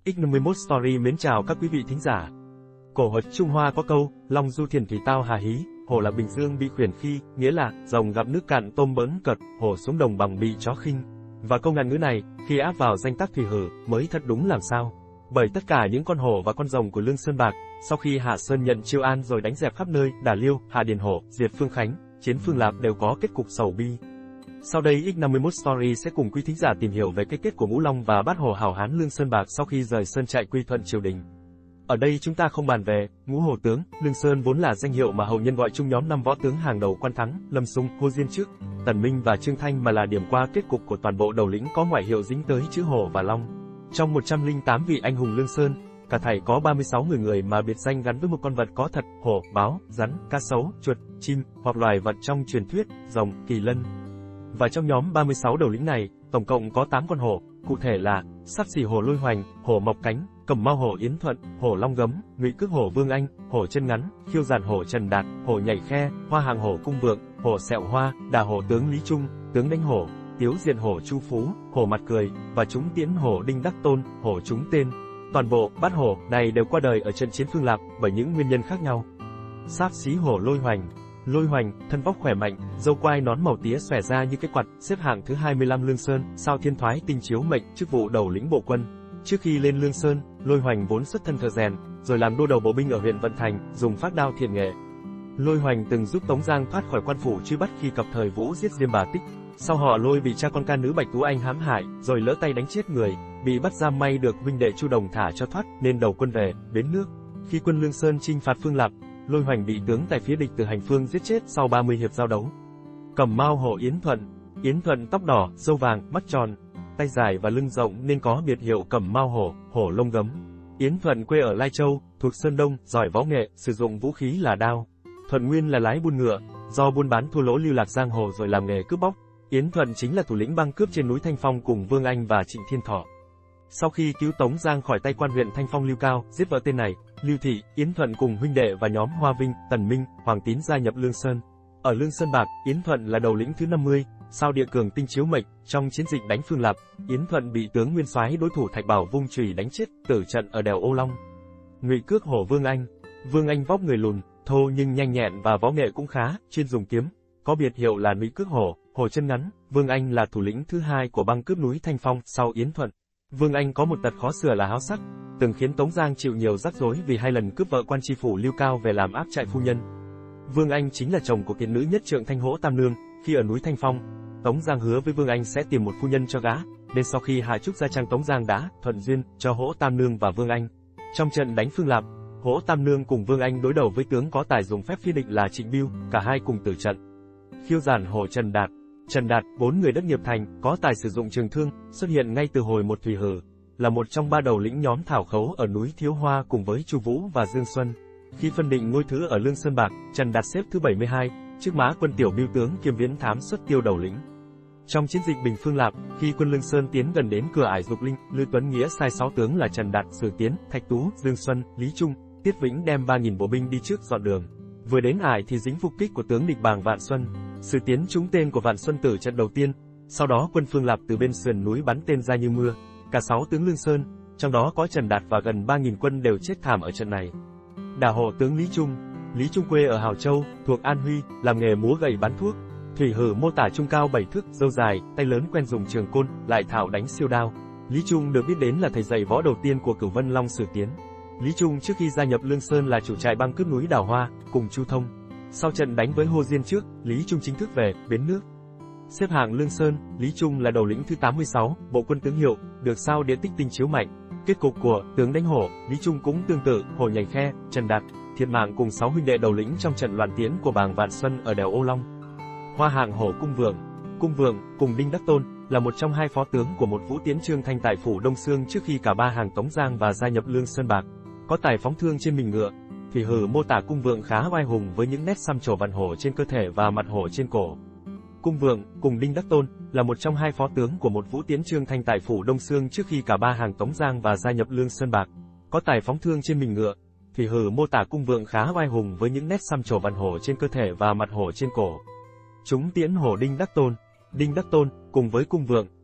X51 Story mến chào các quý vị thính giả. Cổ thuật Trung Hoa có câu, Long du thiền thủy tao hà hí, hổ là bình dương bị khuyển khi, nghĩa là, rồng gặp nước cạn tôm bỡn cợt, hổ xuống đồng bằng bị chó khinh. Và câu ngạn ngữ này, khi áp vào danh tác thủy hử, mới thật đúng làm sao. Bởi tất cả những con hổ và con rồng của Lương Sơn Bạc, sau khi Hạ Sơn nhận chiêu an rồi đánh dẹp khắp nơi, Đả Liêu, Hạ Điền Hổ, diệt Phương Khánh, chiến Phương Lạp đều có kết cục sầu bi. Sau đây X51 Story sẽ cùng quý thính giả tìm hiểu về cái kết của Ngũ Long và Bát Hổ hảo hán Lương Sơn Bạc sau khi rời Sơn trại quy thuận triều đình. Ở đây chúng ta không bàn về Ngũ Hổ tướng. Lương Sơn vốn là danh hiệu mà hậu nhân gọi chung nhóm 5 võ tướng hàng đầu Quan Thắng, Lâm Xung, Hồ Diên Trước, Tần Minh và Trương Thanh, mà là điểm qua kết cục của toàn bộ đầu lĩnh có ngoại hiệu dính tới chữ hổ và long. Trong 108 vị anh hùng Lương Sơn, cả thảy có 36 người mà biệt danh gắn với một con vật có thật: hổ, báo, rắn, cá sấu, chuột, chim, hoặc loài vật trong truyền thuyết, rồng, kỳ lân. Và trong nhóm 36 đầu lĩnh này, tổng cộng có 8 con hổ, cụ thể là Sắp Xỉ Hổ Lôi Hoành, Hổ Mọc Cánh, Cẩm Mao Hổ Yến Thuận, Hổ Long Gấm, Ngụy Cước Hổ Vương Anh, Hổ Chân Ngắn, Khiêu Giản Hổ Trần Đạt, Hổ Nhảy Khe, Hoa Hàng Hổ Cung Vượng, Hổ Sẹo Hoa, Đà Hổ Tướng Lý Trung, Tướng Đánh Hổ, Tiếu Diện Hổ Chu Phú, Hổ Mặt Cười, và Trúng Tiễn Hổ Đinh Đắc Tôn, Hổ Trúng Tên. Toàn bộ bát hổ này đều qua đời ở trận chiến Phương Lạp bởi những nguyên nhân khác nhau. Sáp Xí Hổ Lôi Hoành. Lôi Hoành, thân vóc khỏe mạnh, râu quai nón màu tía xòe ra như cái quạt, xếp hạng thứ 25 Lương Sơn, sao thiên thoái tinh chiếu mệnh, chức vụ đầu lĩnh bộ quân. Trước khi lên Lương Sơn, Lôi Hoành vốn xuất thân thợ rèn, rồi làm đô đầu bộ binh ở huyện Vận Thành, dùng phác đao thiện nghệ. Lôi Hoành từng giúp Tống Giang thoát khỏi quan phủ truy bắt khi cặp thời Vũ giết Diêm Bà Tích. Sau họ Lôi bị cha con ca nữ Bạch Tú Anh hãm hại, rồi lỡ tay đánh chết người, bị bắt giam, may được huynh đệ Chu Đồng thả cho thoát, nên đầu quân về Bến Nước. Khi quân Lương Sơn chinh phạt Phương Lạp, Lôi Hoành bị tướng tại phía địch từ Hành Phương giết chết sau 30 hiệp giao đấu. Cẩm Mao Hổ Yến Thuận. Yến Thuận tóc đỏ, râu vàng, mắt tròn, tay dài và lưng rộng nên có biệt hiệu Cẩm Mao Hổ, Hổ Lông Gấm. Yến Thuận quê ở Lai Châu, thuộc Sơn Đông, giỏi võ nghệ, sử dụng vũ khí là đao. Thuận nguyên là lái buôn ngựa, do buôn bán thua lỗ lưu lạc giang hồ rồi làm nghề cướp bóc. Yến Thuận chính là thủ lĩnh băng cướp trên núi Thanh Phong cùng Vương Anh và Trịnh Thiên Thọ. Sau khi cứu Tống Giang khỏi tay quan huyện Thanh Phong Lưu Cao, giết vợ tên này, Lưu Thị, Yến Thuận cùng huynh đệ và nhóm Hoa Vinh, Tần Minh, Hoàng Tín gia nhập Lương Sơn. Ở Lương Sơn Bạc, Yến Thuận là đầu lĩnh thứ 50, sao địa cường tinh chiếu mệnh. Trong chiến dịch đánh Phương Lạp, Yến Thuận bị tướng nguyên soái đối thủ Thạch Bảo vung chùy đánh chết, tử trận ở đèo Ô Long. Ngụy Cước Hổ Vương Anh. Vương Anh vóc người lùn, thô nhưng nhanh nhẹn và võ nghệ cũng khá, chuyên dùng kiếm, có biệt hiệu là Ngụy Cước Hổ, Hổ Chân Ngắn. Vương Anh là thủ lĩnh thứ 2 của băng cướp núi Thanh Phong sau Yến Thuận. Vương Anh có một tật khó sửa là háo sắc, từng khiến Tống Giang chịu nhiều rắc rối vì 2 lần cướp vợ quan tri phủ Lưu Cao về làm áp trại phu nhân. Vương Anh chính là chồng của kiệt nữ nhất trượng Thanh Hỗ Tam Nương. Khi ở núi Thanh Phong, Tống Giang hứa với Vương Anh sẽ tìm một phu nhân cho gã, nên sau khi hạ trúc gia trang, Tống Giang đã thuận duyên cho Hỗ Tam Nương và Vương Anh. Trong trận đánh Phương Lạp, Hỗ Tam Nương cùng Vương Anh đối đầu với tướng có tài dùng phép phi địch là Trịnh Bưu, cả hai cùng tử trận. Khiêu Giản Hổ Trần Đạt. Trần Đạt, 4 người đất nghiệp thành, có tài sử dụng trường thương, xuất hiện ngay từ hồi một thủy hử, là một trong 3 đầu lĩnh nhóm Thảo Khấu ở núi Thiếu Hoa cùng với Chu Vũ và Dương Xuân. Khi phân định ngôi thứ ở Lương Sơn Bạc, Trần Đạt xếp thứ 72, trước Mã Quân Tiểu Bưu tướng kiêm Viễn Thám xuất tiêu đầu lĩnh. Trong chiến dịch Bình Phương Lạp, khi quân Lương Sơn tiến gần đến cửa ải Dục Linh, Lư Tuấn Nghĩa sai 6 tướng là Trần Đạt, Sử Tiến, Thạch Tú, Dương Xuân, Lý Trung, Tiết Vĩnh đem 3.000 bộ binh đi trước dọn đường. Vừa đến ải thì dính phục kích của tướng địch Bàng Vạn Xuân. Sử Tiến trúng tên của Vạn Xuân tử trận đầu tiên, sau đó quân Phương Lạp từ bên sườn núi bắn tên ra như mưa. Cả 6 tướng Lương Sơn, trong đó có Trần Đạt và gần 3.000 quân đều chết thảm ở trận này. Đả Hổ tướng Lý Trung. Lý Trung quê ở Hào Châu, thuộc An Huy, làm nghề múa gậy bán thuốc. Thủy hử mô tả trung cao 7 thước, râu dài, tay lớn, quen dùng trường côn, lại thạo đánh siêu đao. Lý Trung được biết đến là thầy dạy võ đầu tiên của Cửu Vân Long Sử Tiến. Lý Trung trước khi gia nhập Lương Sơn là chủ trại băng cướp núi Đào Hoa, cùng Chu Thông. Sau trận đánh với Hồ Diên Trước, Lý Trung chính thức về Bến Nước. Xếp hạng Lương Sơn, Lý Trung là đầu lĩnh thứ 86, bộ quân tướng hiệu, được sao địa tích tinh chiếu mạnh. Kết cục của tướng đánh hổ, Lý Trung cũng tương tự, Hổ Nhảy Khe, Trần Đạt, thiệt mạng cùng 6 huynh đệ đầu lĩnh trong trận loạn tiến của Bàng Vạn Xuân ở đèo Ô Long. Hoa Hàng Hổ Cung Vượng. Cung Vượng, cùng Đinh Đắc Tôn, là một trong 2 phó tướng của một Vũ Tiến Trương Thanh tại phủ Đông Xương trước khi cả 3 hàng Tống Giang và gia nhập Lương Sơn Bạc. Có tài phóng thương trên mình ngựa. Thủy hử mô tả Cung Vượng khá oai hùng với những nét xăm trổ vằn hổ trên cơ thể và mặt hổ trên cổ. Cung Vượng, cùng Đinh Đắc Tôn, là một trong 2 phó tướng của một Vũ Tiến Trương Thanh tại phủ Đông Xương trước khi cả 3 hàng Tống Giang và gia nhập Lương Sơn Bạc. Có tài phóng thương trên mình ngựa. Thủy hử mô tả Cung Vượng khá oai hùng với những nét xăm trổ vằn hổ trên cơ thể và mặt hổ trên cổ. Trúng tiễn hổ Đinh Đắc Tôn. Đinh Đắc Tôn, cùng với Cung Vượng,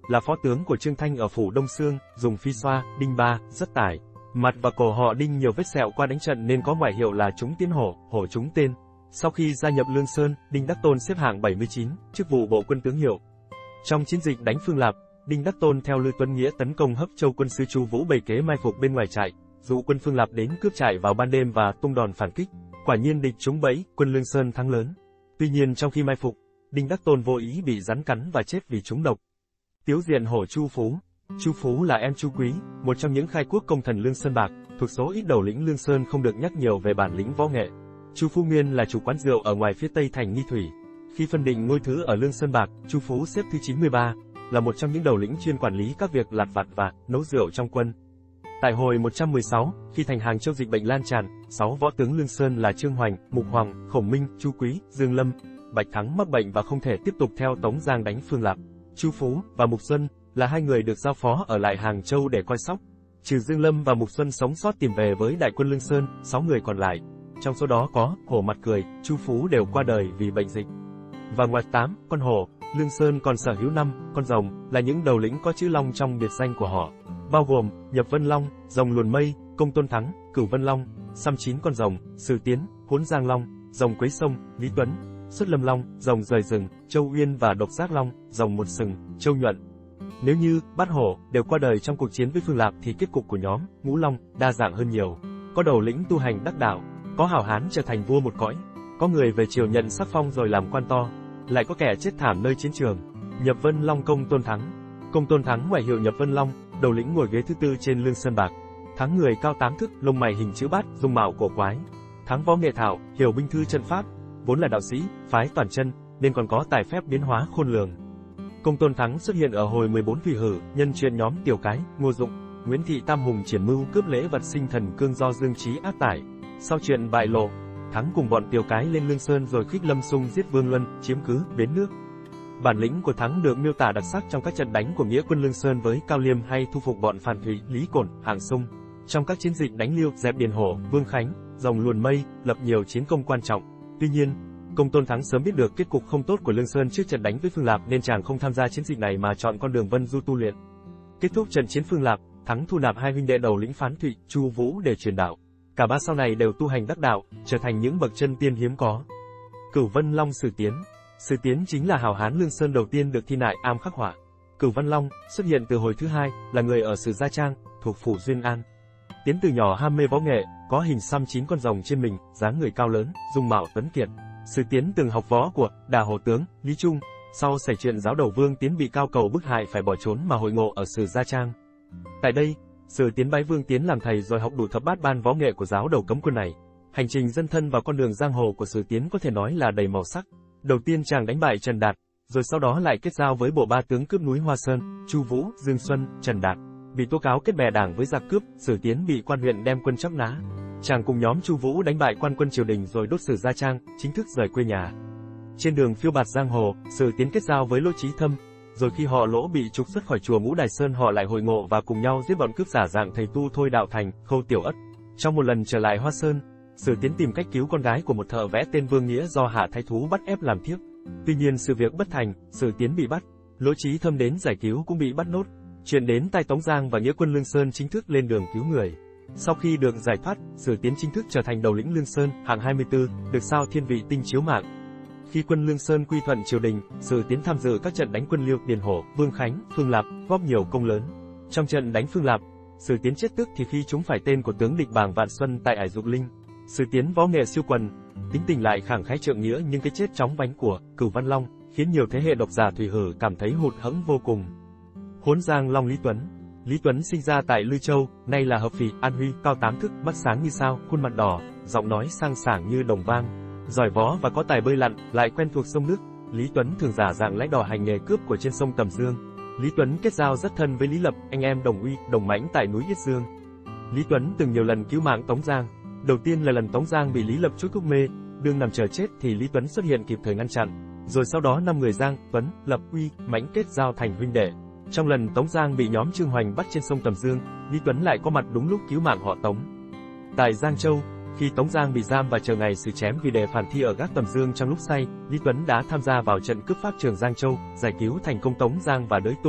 là phó tướng của Trương Thanh ở phủ Đông Xương, dùng phi xoa, đinh ba, rất tải. Mặt và cổ họ đinh nhiều vết sẹo qua đánh trận nên có ngoại hiệu là Trúng Tiến Hổ, hổ trúng tên. Sau khi gia nhập Lương Sơn, Đinh Đắc Tôn xếp hạng 79, chức vụ bộ quân tướng hiệu. Trong chiến dịch đánh Phương Lạp, Đinh Đắc Tôn theo Lư Tuấn Nghĩa tấn công Hấp Châu, quân sư Chu Vũ bày kế mai phục bên ngoài trại, dụ quân Phương Lạp đến cướp trại vào ban đêm và tung đòn phản kích. Quả nhiên địch trúng bẫy, quân Lương Sơn thắng lớn. Tuy nhiên trong khi mai phục, Đinh Đắc Tôn vô ý bị rắn cắn và chết vì trúng độc. Tiếu diện hổ Chu Phú. Chu Phú là em Chu Quý, một trong những khai quốc công thần Lương Sơn Bạc, thuộc số ít đầu lĩnh Lương Sơn không được nhắc nhiều về bản lĩnh võ nghệ. Chu Phú nguyên là chủ quán rượu ở ngoài phía tây thành Nghi Thủy. Khi phân định ngôi thứ ở Lương Sơn Bạc, Chu Phú xếp thứ 93, là một trong những đầu lĩnh chuyên quản lý các việc lặt vặt và nấu rượu trong quân. Tại hồi 116, khi thành Hàng Châu dịch bệnh lan tràn, 6 võ tướng Lương Sơn là Trương Hoành, Mục Hoàng, Khổng Minh, Chu Quý, Dương Lâm, Bạch Thắng mắc bệnh và không thể tiếp tục theo Tống Giang đánh Phương Lạp. Chu Phú và Mục Xuân là hai người được giao phó ở lại Hàng Châu để coi sóc. Trừ Dương Lâm và Mục Xuân sống sót tìm về với đại quân Lương Sơn, 6 người còn lại, trong số đó có Hổ Mặt Cười, Chu Phú đều qua đời vì bệnh dịch. Và ngoài 8 con hổ, Lương Sơn còn sở hữu 5 con rồng, là những đầu lĩnh có chữ Long trong biệt danh của họ, bao gồm Nhập Vân Long, Rồng Luồn Mây, Công Tôn Thắng, Cửu Vân Long, xăm 9 con rồng, Sử Tiến, Hốn Giang Long, Rồng Quấy Sông, Lý Tuấn, Xuất Lâm Long, Rồng Rời Rừng, Châu Uyên và Độc Giác Long, Rồng Một Sừng, Châu Nhuận. Nếu như Bát Hổ đều qua đời trong cuộc chiến với Phương Lạp thì kết cục của nhóm Ngũ Long đa dạng hơn nhiều. Có đầu lĩnh tu hành đắc đạo, có hảo hán trở thành vua một cõi, có người về triều nhận sắc phong rồi làm quan to, lại có kẻ chết thảm nơi chiến trường. Nhập Vân Long Công Tôn Thắng. Công Tôn Thắng ngoại hiệu Nhập Vân Long, đầu lĩnh ngồi ghế thứ 4 trên Lương Sơn Bạc. Thắng người cao 8 thước, lông mày hình chữ bát, dung mạo cổ quái. Thắng võ nghệ thạo, hiểu binh thư trận pháp, vốn là đạo sĩ, phái toàn chân, nên còn có tài phép biến hóa khôn lường. Công Tôn Thắng xuất hiện ở hồi 14 Thủy Hử, nhân chuyện nhóm Tiểu Cái, Ngô Dụng, Nguyễn Thị Tam Hùng triển mưu cướp lễ vật sinh thần cương do Dương Trí áp tải. Sau chuyện bại lộ, Thắng cùng bọn Tiểu Cái lên Lương Sơn rồi khích Lâm Xung giết Vương Luân, chiếm cứ Bến Nước. Bản lĩnh của Thắng được miêu tả đặc sắc trong các trận đánh của nghĩa quân Lương Sơn với Cao Liêm hay thu phục bọn Phàn Thủy, Lý Cổn, Hạng Sung. Trong các chiến dịch đánh Liêu, dẹp Điền Hổ, Vương Khánh, Rồng Luồn Mây, lập nhiều chiến công quan trọng. Tuy nhiên, Công Tôn Thắng sớm biết được kết cục không tốt của Lương Sơn trước trận đánh với Phương Lạp nên chàng không tham gia chiến dịch này mà chọn con đường Vân Du tu luyện. Kết thúc trận chiến Phương Lạp, Thắng thu nạp hai huynh đệ đầu lĩnh Phán Thụy, Chu Vũ để truyền đạo. Cả ba sau này đều tu hành đắc đạo, trở thành những bậc chân tiên hiếm có. Cửu Vân Long Sử Tiến. Sử Tiến chính là hảo hán Lương Sơn đầu tiên được thi nại am khắc họa. Cửu Vân Long xuất hiện từ hồi thứ 2, là người ở Sử Gia Trang, thuộc phủ Duyên An. Tiến từ nhỏ ham mê võ nghệ, có hình xăm 9 con rồng trên mình, dáng người cao lớn, dung mạo tuấn kiệt. Sử Tiến từng học võ của Đà Hổ tướng Lý Trung, sau xảy chuyện giáo đầu Vương Tiến bị Cao Cầu bức hại phải bỏ trốn mà hội ngộ ở Sử Gia Trang. Tại đây, Sử Tiến bái Vương Tiến làm thầy rồi học đủ thập bát ban võ nghệ của giáo đầu cấm quân này. Hành trình dấn thân vào con đường giang hồ của Sử Tiến có thể nói là đầy màu sắc. Đầu tiên chàng đánh bại Trần Đạt, rồi sau đó lại kết giao với bộ ba tướng cướp núi Hoa Sơn, Chu Vũ, Dương Xuân, Trần Đạt. Bị tố cáo kết bè đảng với giặc cướp, Sử Tiến bị quan huyện đem quân tróc nã. Chàng cùng nhóm Chu Vũ đánh bại quan quân triều đình rồi đốt Sử Gia Trang, chính thức rời quê nhà. Trên đường phiêu bạt giang hồ, Sử Tiến kết giao với Lỗ Chí Thâm, rồi khi họ Lỗ bị trục xuất khỏi chùa Ngũ Đài Sơn họ lại hội ngộ và cùng nhau giết bọn cướp giả dạng thầy tu Thôi Đạo Thành, Khâu Tiểu Ất. Trong một lần trở lại Hoa Sơn, Sử Tiến tìm cách cứu con gái của một thợ vẽ tên Vương Nghĩa do Hạ Thái Thú bắt ép làm thiếp. Tuy nhiên sự việc bất thành, Sử Tiến bị bắt, Lỗ Chí Thâm đến giải cứu cũng bị bắt nốt. Chuyện đến tai Tống Giang và nghĩa quân Lương Sơn chính thức lên đường cứu người. Sau khi được giải thoát, Sử Tiến chính thức trở thành đầu lĩnh Lương Sơn, hạng 24, được sao thiên vị tinh chiếu mạng. Khi quân Lương Sơn quy thuận triều đình, Sử Tiến tham dự các trận đánh quân Liêu, Điền Hổ, Vương Khánh, Phương Lạp, góp nhiều công lớn. Trong trận đánh Phương Lạp, Sử Tiến chết tức thì khi trúng phải tên của tướng địch Bàng Vạn Xuân tại Ải Dục Linh. Sử Tiến võ nghệ siêu quần, tính tình lại khẳng khái trượng nghĩa, nhưng cái chết chóng vánh của Cửu Văn Long khiến nhiều thế hệ độc giả Thủy Hử cảm thấy hụt hẫng vô cùng. Hốn Giang Long Lý Tuấn. Lý Tuấn sinh ra tại Lư Châu, nay là Hợp Phì, An Huy, cao 8 thước, mắt sáng như sao, khuôn mặt đỏ, giọng nói sang sảng như đồng vang. Giỏi võ và có tài bơi lặn, lại quen thuộc sông nước, Lý Tuấn thường giả dạng lái đò hành nghề cướp của trên sông Tầm Dương. Lý Tuấn kết giao rất thân với Lý Lập, anh em đồng uy, đồng mãnh tại núi Yết Dương. Lý Tuấn từng nhiều lần cứu mạng Tống Giang. Đầu tiên là lần Tống Giang bị Lý Lập chuốc thuốc mê, đương nằm chờ chết thì Lý Tuấn xuất hiện kịp thời ngăn chặn. Rồi sau đó 5 người Giang, Tuấn, Lập, Uy, Mãnh kết giao thành huynh đệ. Trong lần Tống Giang bị nhóm Trương Hoành bắt trên sông Tầm Dương, Lý Tuấn lại có mặt đúng lúc cứu mạng họ Tống. Tại Giang Châu, khi Tống Giang bị giam và chờ ngày xử chém vì đề phản thi ở gác Tầm Dương trong lúc say, Lý Tuấn đã tham gia vào trận cướp pháp trường Giang Châu, giải cứu thành công Tống Giang và Đới Tung.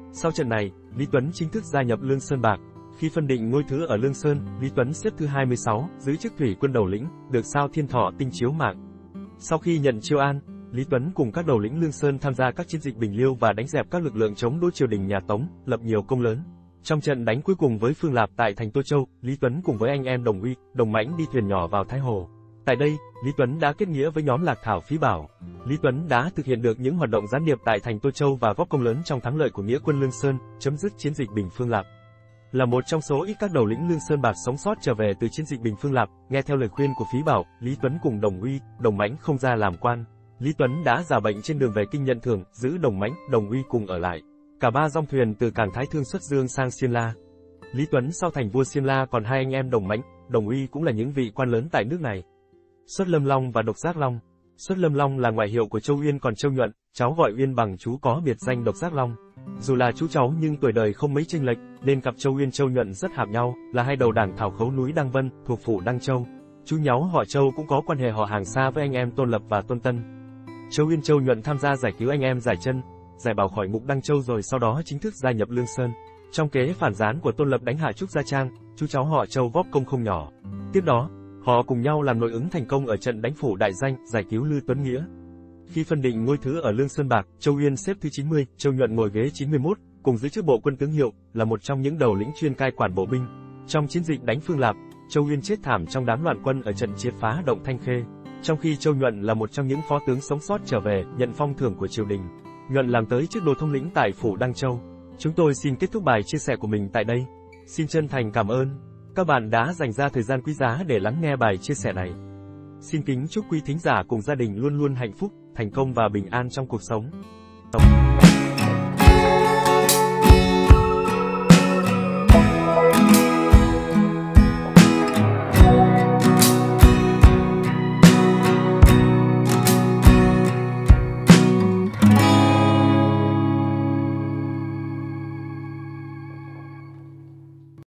Sau trận này, Lý Tuấn chính thức gia nhập Lương Sơn Bạc. Khi phân định ngôi thứ ở Lương Sơn, Lý Tuấn xếp thứ 26, giữ chức thủy quân đầu lĩnh, được sao Thiên Thọ tinh chiếu mạng. Sau khi nhận chiêu an, Lý Tuấn cùng các đầu lĩnh Lương Sơn tham gia các chiến dịch Bình Liêu và đánh dẹp các lực lượng chống đối triều đình nhà Tống, lập nhiều công lớn. Trong trận đánh cuối cùng với Phương Lạp tại thành Tô Châu, Lý Tuấn cùng với anh em Đồng Uy, Đồng Mãnh đi thuyền nhỏ vào Thái Hồ. Tại đây, Lý Tuấn đã kết nghĩa với nhóm Lạc Thảo Phí Bảo. Lý Tuấn đã thực hiện được những hoạt động gián điệp tại thành Tô Châu và góp công lớn trong thắng lợi của nghĩa quân Lương Sơn, chấm dứt chiến dịch Bình Phương Lạp. Là một trong số ít các đầu lĩnh Lương Sơn Bạc sống sót trở về từ chiến dịch Bình Phương Lạp, nghe theo lời khuyên của Phí Bảo, Lý Tuấn cùng Đồng Uy, Đồng Mãnh không ra làm quan. Lý Tuấn đã giả bệnh trên đường về kinh nhận thưởng, giữ Đồng Mãnh, Đồng Uy cùng ở lại. Cả ba dong thuyền từ cảng Thái Thương xuất dương sang Xiên La. Lý Tuấn sau thành vua Xiên La còn hai anh em Đồng Mãnh, Đồng Uy cũng là những vị quan lớn tại nước này. Xuất Lâm Long và Độc Giác Long. Xuất Lâm Long là ngoại hiệu của Châu Uyên, còn Châu Nhuận, cháu gọi Uyên bằng chú có biệt danh Độc Giác Long. Dù là chú cháu nhưng tuổi đời không mấy chênh lệch, nên cặp Châu Uyên Châu Nhuận rất hợp nhau, là hai đầu đảng thảo khấu núi Đăng Vân, thuộc phủ Đăng Châu. Chú nháo họ Châu cũng có quan hệ họ hàng xa với anh em Tôn Lập và Tôn Tân. Châu Uyên Châu Nhuận tham gia giải cứu anh em Giải Chân, Giải Bảo khỏi ngục Đăng Châu rồi sau đó chính thức gia nhập Lương Sơn. Trong kế phản gián của Tôn Lập đánh hạ Trúc Gia Trang, chú cháu họ Châu góp công không nhỏ. Tiếp đó, họ cùng nhau làm nội ứng thành công ở trận đánh phủ Đại Danh, giải cứu Lư Tuấn Nghĩa. Khi phân định ngôi thứ ở Lương Sơn Bạc, Châu Uyên xếp thứ 90, Châu Nhuận ngồi ghế 91, cùng giữ chức bộ quân tướng hiệu, là một trong những đầu lĩnh chuyên cai quản bộ binh. Trong chiến dịch đánh Phương Lạp, Châu Uyên chết thảm trong đám loạn quân ở trận triệt phá động Thanh Khê. Trong khi Châu Nhuận là một trong những phó tướng sống sót trở về, nhận phong thưởng của triều đình. Nhuận làm tới chức đô thống lĩnh tại phủ Đăng Châu. Chúng tôi xin kết thúc bài chia sẻ của mình tại đây. Xin chân thành cảm ơn các bạn đã dành ra thời gian quý giá để lắng nghe bài chia sẻ này. Xin kính chúc quý thính giả cùng gia đình luôn luôn hạnh phúc, thành công và bình an trong cuộc sống.